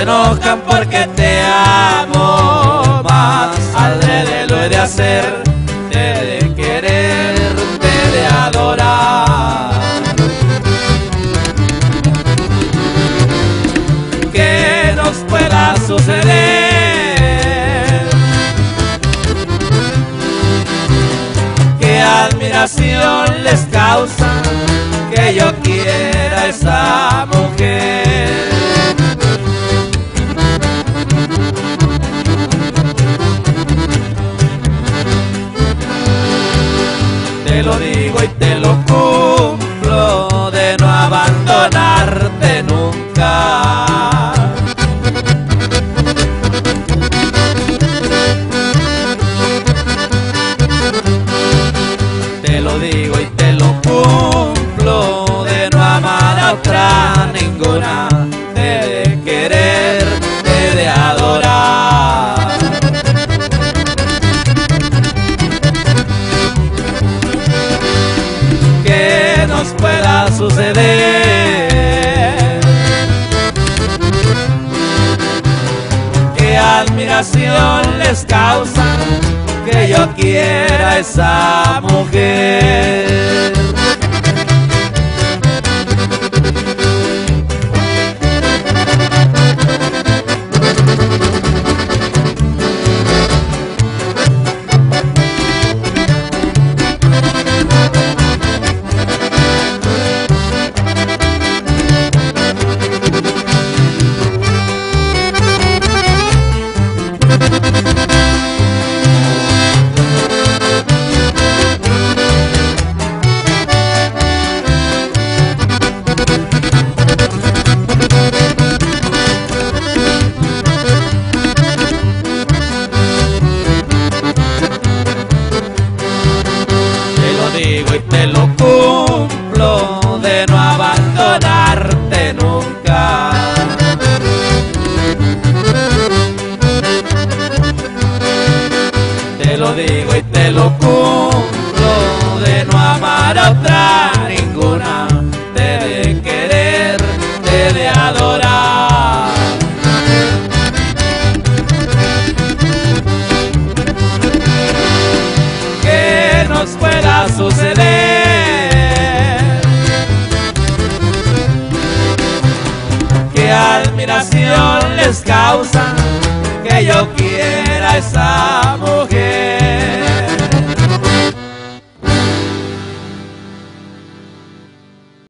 enojan porque te amo más. Adrede lo he de hacer, te he de querer, te he de adorar. Que nos pueda suceder, qué admiración les causa que yo quiera a esa mujer. Te lo digo y te lo cumplo, de no abandonarte nunca. Te lo digo y te lo cumplo, de no amar a otra ninguna, te he de querer, te he de adorar. Que nos pueda suceder, qué admiración les causa que yo quiera a esa mujer. Digo y te lo cumplo, de no abandonarte nunca. Te lo digo y te lo cumplo, de no amar a otra ninguna, te he de querer, te he de adorar. Que nos pueda suceder, qué admiración les causa que yo quiera a esa mujer.